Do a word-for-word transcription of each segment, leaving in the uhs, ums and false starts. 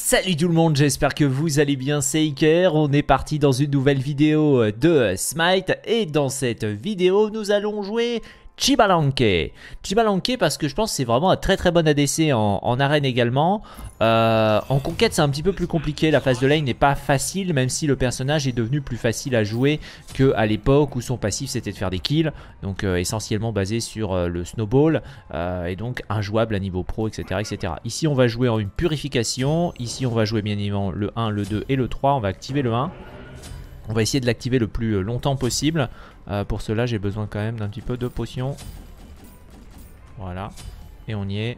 Salut tout le monde, j'espère que vous allez bien, c'est Iker. On est parti dans une nouvelle vidéo de Smite. Et dans cette vidéo, nous allons jouer Xbalanque. Xbalanque parce que je pense que c'est vraiment un très très bon A D C en, en arène également. Euh, en conquête c'est un petit peu plus compliqué, la phase de lane n'est pas facile, même si le personnage est devenu plus facile à jouer qu'à l'époque où son passif c'était de faire des kills. Donc euh, essentiellement basé sur euh, le snowball euh, et donc injouable à niveau pro, etc, etc. Ici on va jouer en une purification, ici on va jouer bien évidemment le un, le deux et le trois, on va activer le un. On va essayer de l'activer le plus longtemps possible. Euh, pour cela, j'ai besoin quand même d'un petit peu de potions. Voilà. Et on y est.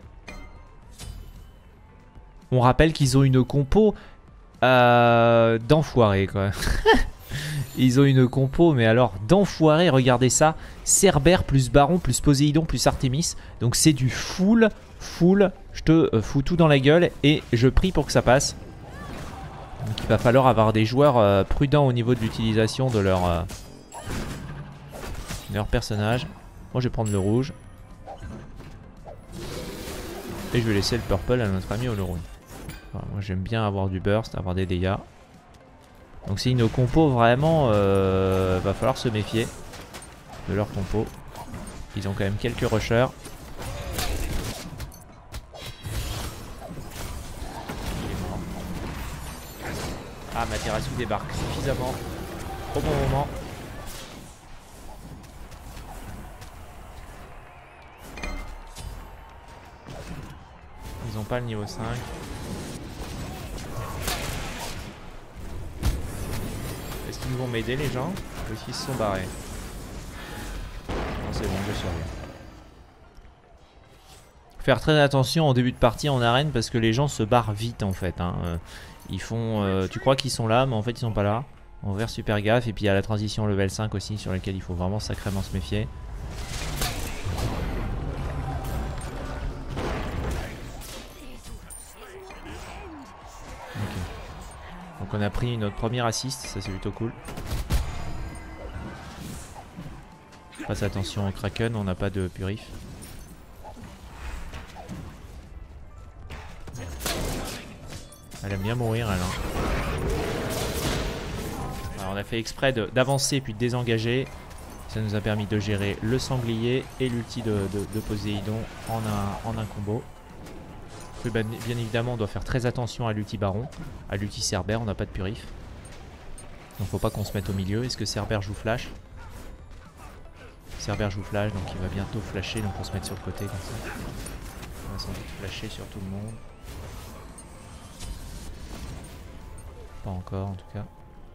On rappelle qu'ils ont une compo euh, d'enfoiré, quoi. Ils ont une compo, mais alors d'enfoiré, regardez ça. Cerber plus Baron plus Poséidon plus Artemis. Donc c'est du full, full. Je te euh, fous tout dans la gueule et je prie pour que ça passe. Donc il va falloir avoir des joueurs euh, prudents au niveau de l'utilisation de leur, euh, de leur personnage. Moi je vais prendre le rouge. Et je vais laisser le purple à notre ami Olorun. Voilà, moi j'aime bien avoir du burst, avoir des dégâts. Donc c'est une compo vraiment, euh, va falloir se méfier de leur compo. Ils ont quand même quelques rushers. Ah, Materasu débarque suffisamment au bon moment. Ils n'ont pas le niveau cinq. Est-ce qu'ils vont m'aider les gens? Ou est-ce qu'ils se sont barrés? Non, c'est bon, je surviens. Faire très attention en début de partie en arène parce que les gens se barrent vite en fait, hein. Ils font, euh, tu crois qu'ils sont là, mais en fait ils sont pas là. On va faire super gaffe. Et puis il y a la transition level cinq aussi sur laquelle il faut vraiment sacrément se méfier. Okay. Donc on a pris notre première assist, ça c'est plutôt cool. Fasse attention au Kraken, on n'a pas de purif. Elle aime bien mourir elle, hein. Alors, on a fait exprès d'avancer puis de désengager. Ça nous a permis de gérer le sanglier et l'ulti de, de, de Poséidon en un, en un combo. Puis, bah, bien évidemment on doit faire très attention à l'ulti Baron. À l'ulti Cerber, on n'a pas de purif. Donc faut pas qu'on se mette au milieu. Est-ce que Cerber joue flash? Cerber joue flash, donc il va bientôt flasher. Donc on se mettre sur le côté comme ça. On va sans doute flasher sur tout le monde. Pas encore en tout cas.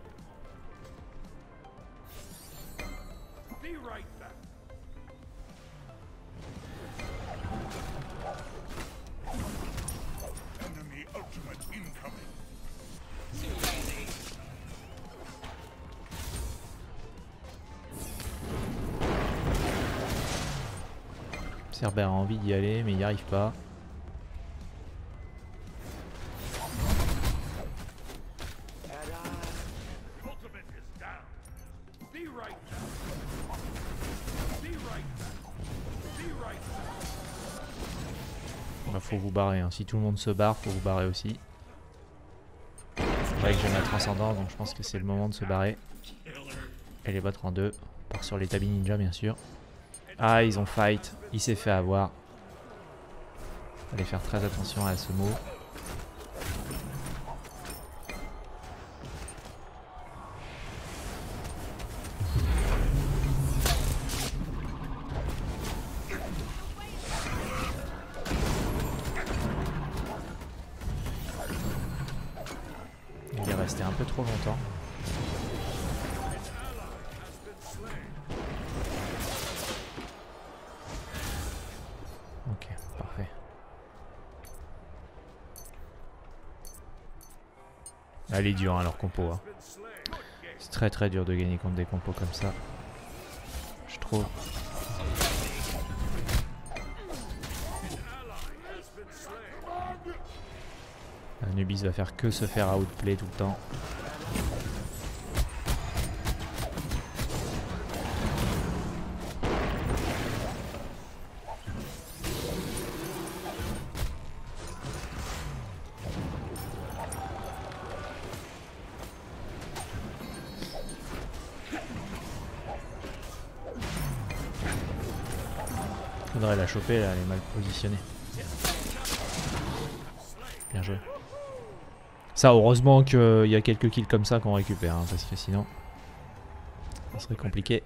Cerber a envie d'y aller mais il n'y arrive pas. Bah, faut vous barrer, hein. Si tout le monde se barre, faut vous barrer aussi. C'est vrai que j'ai ma transcendance, donc je pense que c'est le moment de se barrer. Et les battre en deux. On part sur les Tabi Ninja, bien sûr. Ah, ils ont fight. Il s'est fait avoir. Fallait faire très attention à ce mot. Il est resté un peu trop longtemps. Ok, parfait. Elle est dure hein, leur compo. Hein. C'est très très dur de gagner contre des compos comme ça. Je trouve. Anubis va faire que se faire outplay tout le temps. Faudrait la choper là, elle est mal positionnée. Bien joué. Ça, heureusement qu'il y a quelques kills comme ça qu'on récupère, hein, parce que sinon, ça serait compliqué.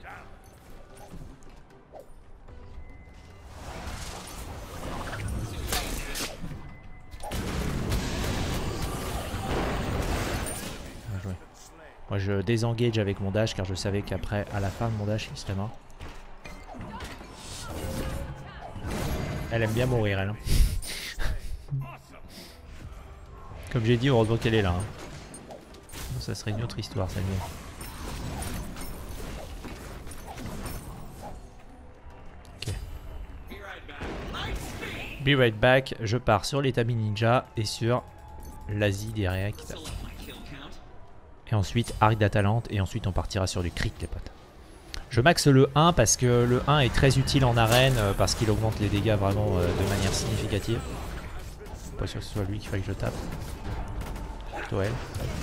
Bien joué. Moi, je désengage avec mon dash car je savais qu'après, à la fin de mon dash, il serait mort. Elle aime bien mourir, elle. Comme j'ai dit, heureusement qu'elle est là. Hein. Ça serait une autre histoire, celle-là. Ok. Be right back. Je pars sur l'établi ninja et sur l'Asie direct. Et ensuite, arc d'atalante. Et ensuite, on partira sur du crit, les potes. Je max le un parce que le un est très utile en arène euh, parce qu'il augmente les dégâts vraiment euh, de manière significative. Pas sûr que ce soit lui qu'il faille que je tape. Plutôt elle.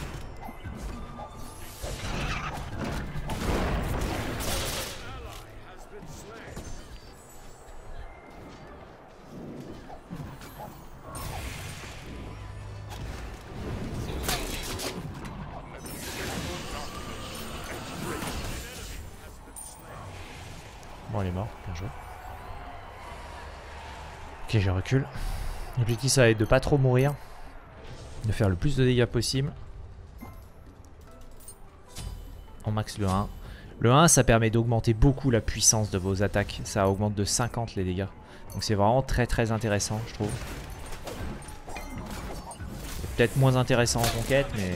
Bon, elle est morte, bien joué. Ok, je recule. L'objectif, ça va être de pas trop mourir, de faire le plus de dégâts possible. On max le un. Le un, ça permet d'augmenter beaucoup la puissance de vos attaques. Ça augmente de cinquante les dégâts. Donc c'est vraiment très très intéressant, je trouve. Peut-être moins intéressant en conquête, mais...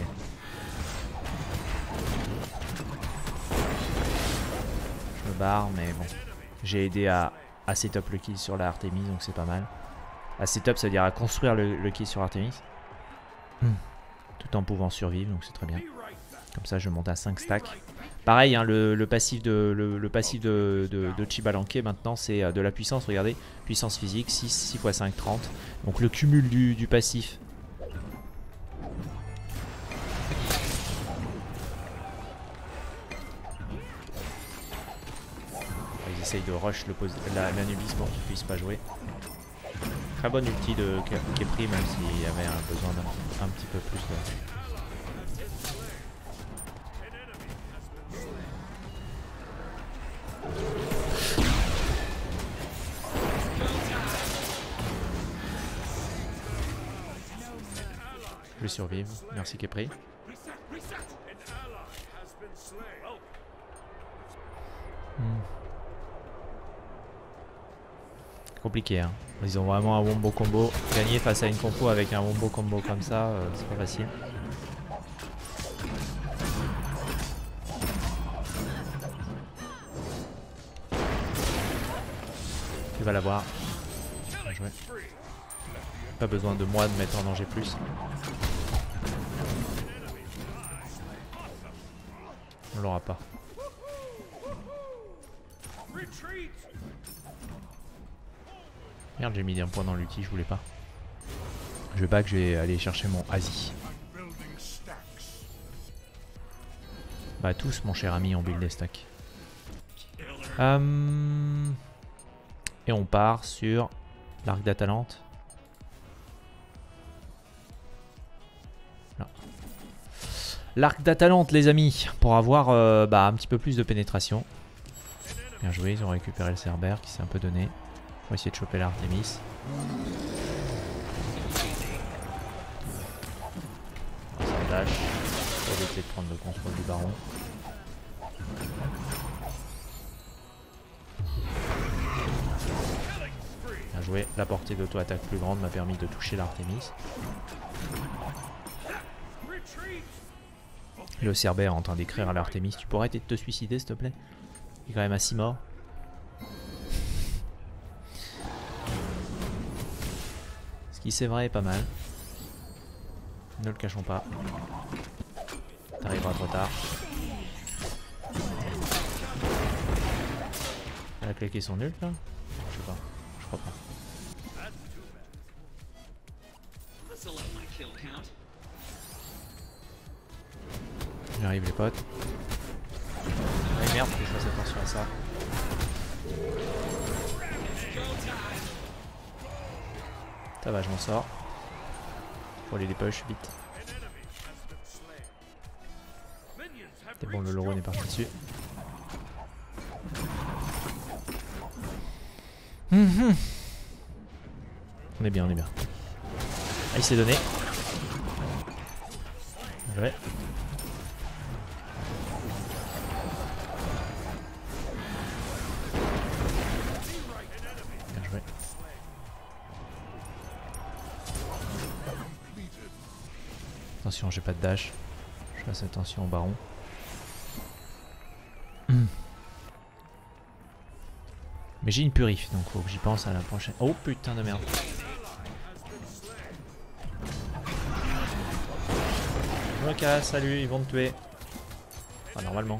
Je me barre, mais bon. J'ai aidé à, à setup le kill sur la Artemis, donc c'est pas mal. À setup, ça veut dire à construire le, le kill sur Artemis. Mm. Tout en pouvant survivre, donc c'est très bien. Comme ça, je monte à cinq stacks. Pareil, hein, le, le passif de, le, le passif de, de, de Chibalanque, maintenant, c'est de la puissance. Regardez, puissance physique, six, six fois cinq, trente. Donc le cumul du, du passif. Ils essayent de rush l'Anubis pour qu'il puisse pas jouer. Très bonne ulti de qui est pris, même s'il y avait un besoin d'un un petit peu plus de... Je vais survivre. Merci Kepri. Hmm. Compliqué, hein. Ils ont vraiment un wombo combo. Gagner face à une compo avec un wombo combo comme ça, euh, c'est pas facile. Tu vas l'avoir. Bien joué. Pas besoin de moi de mettre en danger plus. On l'aura pas. Merde, j'ai mis un point dans l'ulti, je voulais pas. Je vais back, je vais aller chercher mon Asie. Bah tous mon cher ami, on build des stacks. Um... Et on part sur l'arc d'Atalante. L'arc d'Atalante les amis, pour avoir euh, bah, un petit peu plus de pénétration. Bien joué, ils ont récupéré le Cerbère qui s'est un peu donné. On va essayer de choper l'Artemis. Ça dash pour éviter de prendre le contrôle du baron. Bien joué, la portée d'auto-attaque plus grande m'a permis de toucher l'Artemis. Le Cerbère est en train d'écrire à l'Artemis. Tu pourrais arrêter de te suicider s'il te plaît? Il est quand même à six morts. Ce qui c'est vrai est pas mal. Ne le cachons pas. T'arriveras trop tard. Elle a claqué son ult là? Je sais pas. Je crois pas. J'arrive les potes. Ah merde, faut que je fasse attention à ça. Ça va, je m'en sors. Faut aller les push vite. C'est bon, le Loro est parti dessus. Mmh. On est bien, on est bien. Ah, il s'est donné. Ouais. Bien joué. Attention, j'ai pas de dash. Je fasse attention au baron. Mm. Mais j'ai une purif, donc faut que j'y pense à la prochaine. Oh putain de merde. Ok, salut, ils vont te tuer. Ah, normalement.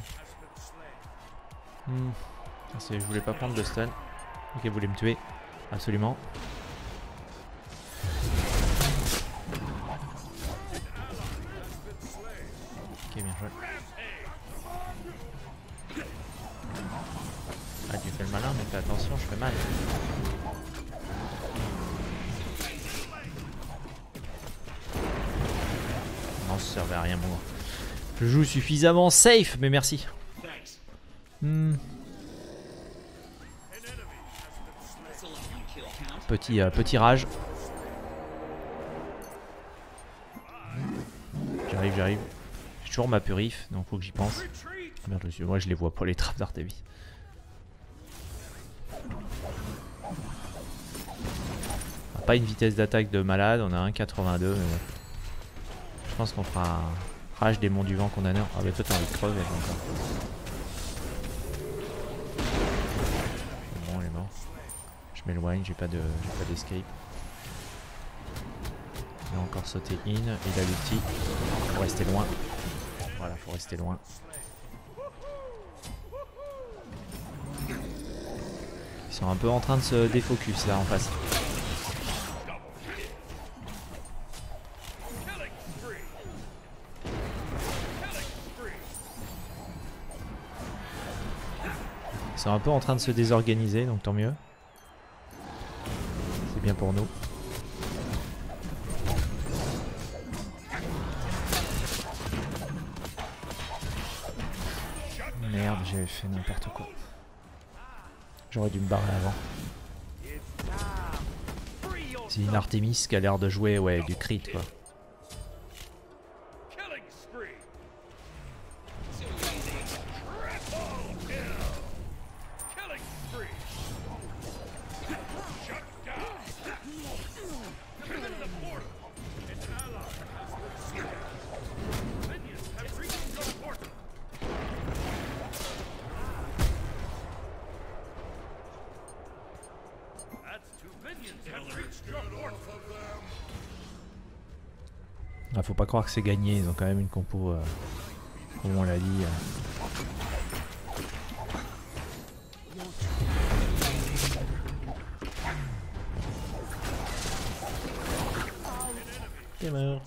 Hmm. Je voulais pas prendre de stun. Ok, vous voulez me tuer. Absolument. Ok, bien joué. Ah, tu fais le malin, mais fais attention, je fais mal. Non, ça servait à rien moi. Je joue suffisamment safe, mais merci. Hmm. Petit, euh, petit rage. J'arrive, j'arrive. J'ai toujours ma purif, donc faut que j'y pense. Merde, je suis... Moi je les vois pas les trappes d'Artemis. On a pas une vitesse d'attaque de malade, on a un virgule quatre-vingt-deux, mais ouais. Je pense qu'on fera un rage démon du vent condamneur. Ah bah toi t'as envie de crever donc. Bon, il est mort. Je m'éloigne, j'ai pas de j'ai pas d'escape. Il a encore sauté in, il a l'ulti. Faut rester loin. Voilà, faut rester loin. Ils sont un peu en train de se défocus là en face. Ils sont un peu en train de se désorganiser, donc tant mieux. C'est bien pour nous. Merde, j'ai fait n'importe quoi. J'aurais dû me barrer avant. C'est une Artemis qui a l'air de jouer ouais, du crit quoi. Ah, faut pas croire que c'est gagné, ils ont quand même une compo, euh, comme on l'a dit. Euh. T'es mort.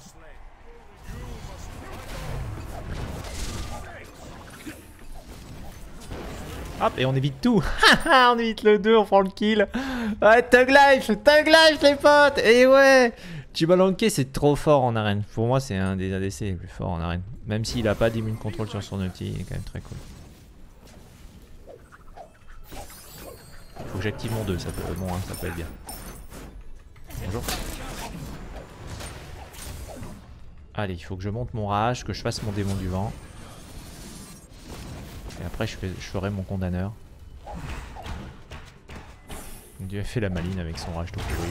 Hop, et on évite tout. On évite le deux, on prend le kill. Ouais, Thug Life, Thug Life les potes. Et ouais, Chibalanke c'est trop fort en arène. Pour moi c'est un des A D C les plus forts en arène. Même s'il a pas d'immune contrôle sur son ulti, il est quand même très cool. Faut que j'active mon deux, ça peut, bon, hein, ça peut être bien. Bonjour. Allez, il faut que je monte mon rage, que je fasse mon démon du vent. Et après je, fais, je ferai mon condamneur. Il a fait la maline avec son rage tout pourri.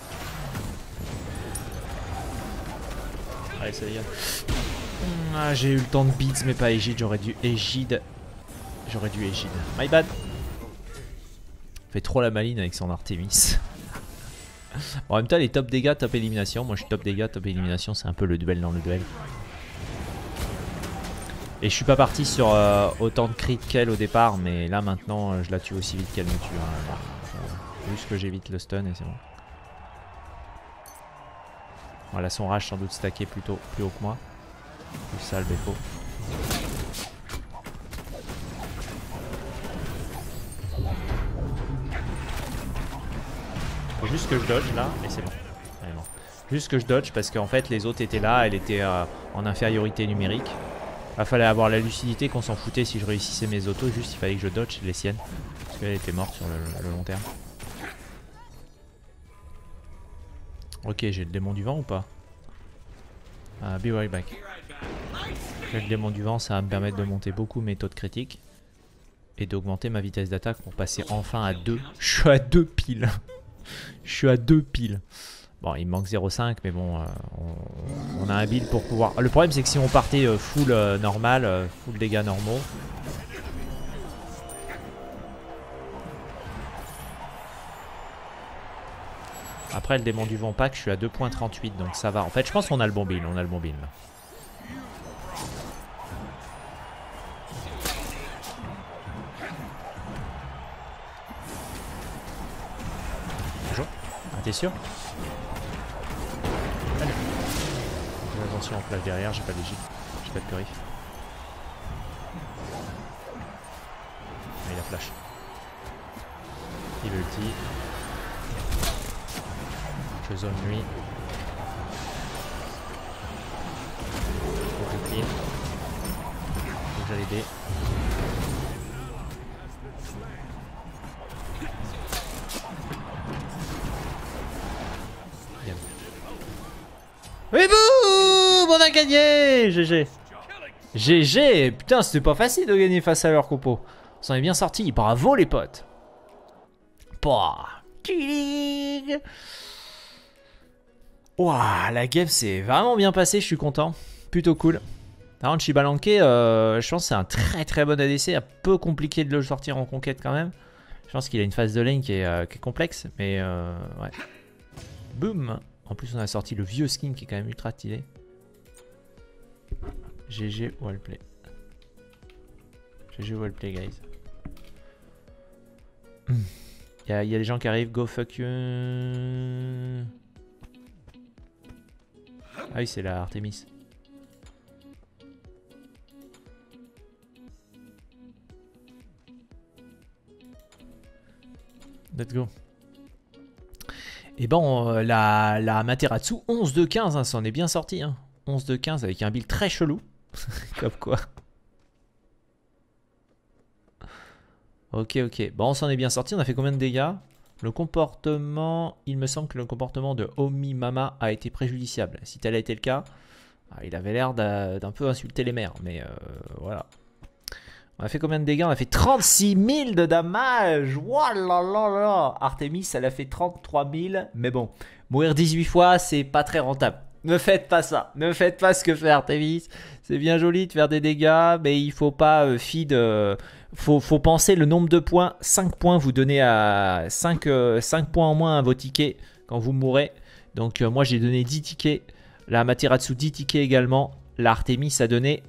Allez, ça y est. Ah, j'ai eu le temps de beats mais pas Égide, j'aurais dû Égide. J'aurais dû Égide. My bad. Fait trop la maline avec son Artemis. Bon, en même temps, les top dégâts, top élimination. Moi je suis top dégâts, top élimination, c'est un peu le duel dans le duel. Et je suis pas parti sur euh, autant de crit qu'elle au départ, mais là maintenant je la tue aussi vite qu'elle me tue. Hein. Euh, juste que j'évite le stun et c'est bon. Voilà, son rage sans doute stacké plutôt plus haut que moi. Plus ça le défaut. Faut juste que je dodge là et c'est bon. Juste que je dodge parce qu'en fait les autres étaient là, elle était euh, en infériorité numérique. Il fallait avoir la lucidité qu'on s'en foutait si je réussissais mes autos, juste il fallait que je dodge les siennes. Parce qu'elle était morte sur le, le long terme. Ok, j'ai le démon du vent ou pas? uh, Be right back. J'ai le démon du vent, ça va me permettre de monter beaucoup mes taux de critique. Et d'augmenter ma vitesse d'attaque pour passer enfin à deux. Je suis à deux piles. Je suis à deux piles. Bon, il me manque zéro virgule cinq, mais bon, euh, on, on a un build pour pouvoir... Le problème, c'est que si on partait euh, full euh, normal, euh, full dégâts normaux... Après, le démon du vent pack, je suis à deux virgule trente-huit, donc ça va. En fait, je pense qu'on a le bon build, on a le bon build, là. Bonjour. Ah, t'es sûr? Allez. Attention en flash derrière, j'ai pas de gîte, j'ai pas de purif. Ah, il a flash. Il ulti. Je zone lui. Faut que clean. Faut que j'aille l'aider. Et boum, on a gagné. G G. G G. Putain, c'était pas facile de gagner face à leur compo. On s'en est bien sorti. Bravo les potes. Pouah. Ouah, la game s'est vraiment bien passée, je suis content. Plutôt cool. Par contre, Chibalanke, euh, je pense que c'est un très très bon A D C. Un peu compliqué de le sortir en conquête quand même. Je pense qu'il a une phase de lane qui est, euh, qui est complexe. Mais euh, ouais. Boum. En plus, on a sorti le vieux skin qui est quand même ultra stylé. G G wallplay. G G wallplay, guys. Il y, y a des gens qui arrivent. Go fuck you. Ah oui, c'est la Artemis. Let's go. Et bon, euh, la, la Amaterasu onze de quinze, hein, ça en est bien sorti. Hein. onze de quinze avec un build très chelou. Comme quoi. Ok, ok. Bon, on s'en est bien sorti. On a fait combien de dégâts? Le comportement, il me semble que le comportement de Omi Mama a été préjudiciable. Si tel a été le cas, il avait l'air d'un peu insulter les mères. Mais euh, voilà. On a fait combien de dégâts? On a fait trente-six mille de damage. Wallah. Artemis, elle a fait trente-trois mille. Mais bon, mourir dix-huit fois, c'est pas très rentable. Ne faites pas ça. Ne faites pas ce que fait Artemis. C'est bien joli de faire des dégâts, mais il faut pas euh, feed... Euh, faut, faut penser le nombre de points. cinq points, vous donnez à cinq, euh, cinq points en moins à vos tickets quand vous mourrez. Donc euh, moi j'ai donné dix tickets. La Amaterasu dix tickets également. La Artemis a donné...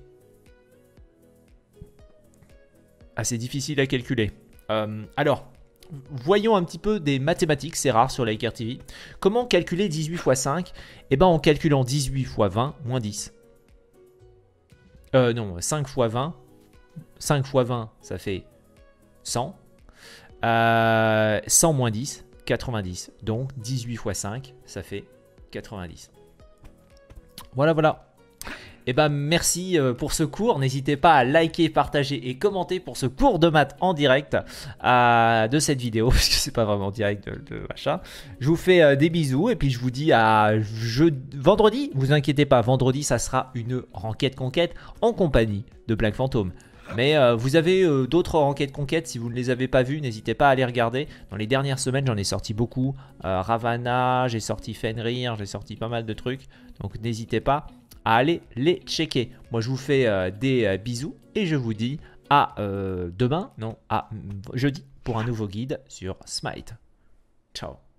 Ah, c'est difficile à calculer. Euh, alors, voyons un petit peu des mathématiques, c'est rare sur Laker T V. Comment calculer dix-huit fois cinq? Eh bien en calculant dix-huit fois vingt, moins dix. Euh, non, cinq fois vingt. cinq fois vingt, ça fait cent. Euh, cent moins dix, quatre-vingt-dix. Donc dix-huit fois cinq, ça fait quatre-vingt-dix. Voilà, voilà. Et eh ben merci pour ce cours. N'hésitez pas à liker, partager et commenter pour ce cours de maths en direct euh, de cette vidéo. Parce que c'est pas vraiment direct de, de machin. Je vous fais euh, des bisous et puis je vous dis à je, vendredi. Vous inquiétez pas, vendredi ça sera une ranked conquête en compagnie de Black Phantom. Mais euh, vous avez euh, d'autres ranked conquêtes, si vous ne les avez pas vues, n'hésitez pas à les regarder. Dans les dernières semaines, j'en ai sorti beaucoup. Euh, Ravana, j'ai sorti Fenrir, j'ai sorti pas mal de trucs. Donc n'hésitez pas à aller les checker. Moi, je vous fais euh, des euh, bisous et je vous dis à euh, demain, non, à jeudi pour un nouveau guide sur Smite. Ciao.